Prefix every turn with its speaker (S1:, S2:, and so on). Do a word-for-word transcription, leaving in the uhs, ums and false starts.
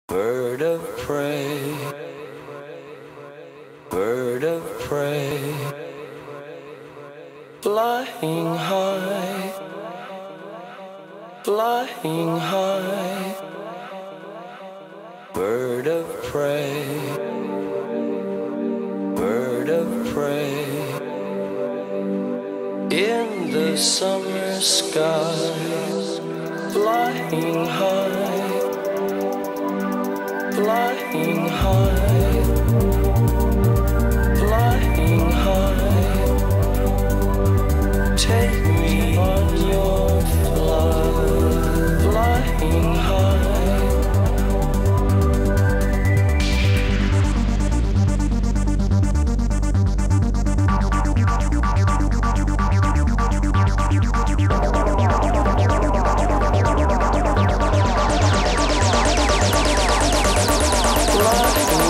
S1: Bird of prey, bird of prey, flying high, flying high, bird of prey, bird of prey, in the summer sky, flying high, flying high, flying high, take me on your flight, flying high. Flying